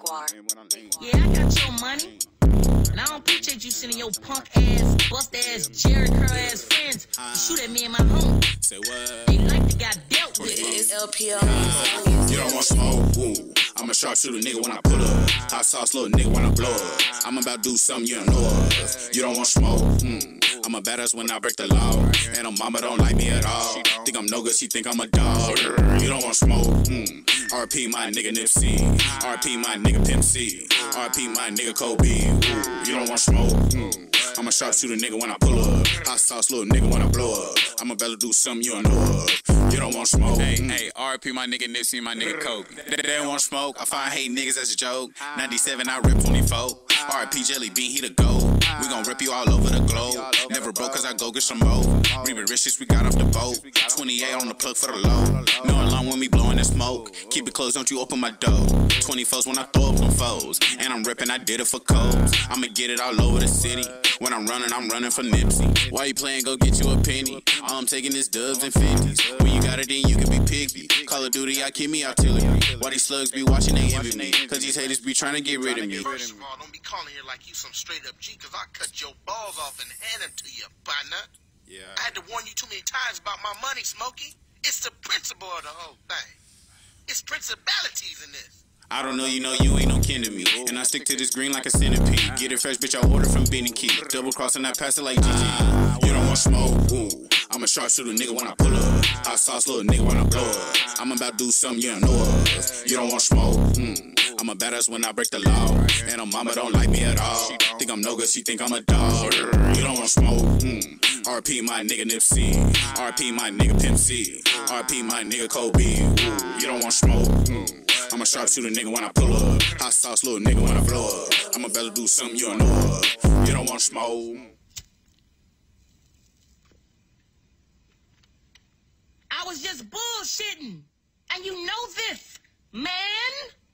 Yeah, I got your money. And I don't appreciate you sending your punk ass, bust ass, Jerry curl ass friends to shoot at me and my home. Say what? They like they got dealt with. It's ElplMusic. You don't want smoke, ooh. I'm a sharpshooter nigga when I pull up. Hot sauce little nigga when I blow up. I'm about to do something you don't know of. You don't want smoke, I'm a badass when I break the law. And her mama don't like me at all. Think I'm no good, she think I'm a dog. You don't want smoke, R.I.P my nigga Nipsey. R.I.P my nigga Pimp C. R.I.P my nigga Kobe. Ooh, you don't want smoke, I'm a sharpshooter nigga when I pull up. Hot sauce little nigga when I blow up. I'm about to do something you don't know of. You don't want smoke. Hey, R.I.P my nigga Nipsey, my nigga Kobe. They don't want smoke. I find hate niggas as a joke. 97, I rip 24. R.I.P Jelly Bean, he the GOAT. We gon' rip you all over the globe. Never broke cause I go get some more. Reaping riches, we got off the boat. 28 on the plug for the low. No alarm when we blowing the smoke. Keep it closed, don't you open my door. 24s when I throw up them foes. And I'm ripping, I did it for codes. I'ma get it all over the city. When I'm running for Nipsey. Why you playing, go get you a penny. All I'm taking is dubs and 50s. When you got it, then you can be picky. Call of Duty, I keep me artillery. Why these slugs be watching, they envy me. Cause these haters be trying to get rid of me. First of all, don't be calling here like you some straight up G, cause I cut your balls off and hand them to you, partner. Yeah. I had to warn you too many times about my money, Smokey. It's the principle of the whole thing. It's principalities in this. I don't know, you know you ain't no kin to me. And I stick to this green like a centipede. Get it fresh, bitch, I order from Benny Key. Double crossing that pass it like GG. You don't want smoke, ooh. I'm a sharpshooter nigga when I pull up. Hot sauce little nigga when I blow up. I'm about to do something you don't know of. You don't want smoke, I'm a badass when I break the law. And her mama don't like me at all. Think I'm no good, she think I'm a dog. You don't want smoke, R.I.P my nigga Nipsey. R.I.P my nigga Pimp C. R.I.P my nigga Kobe. Ooh, you don't want smoke, I'm a sharpshooter nigga when I pull up. Hot sauce little nigga when I blow up. I'm about to do something you don't know of. You don't want smoke. I was just bullshitting. And you know this, man.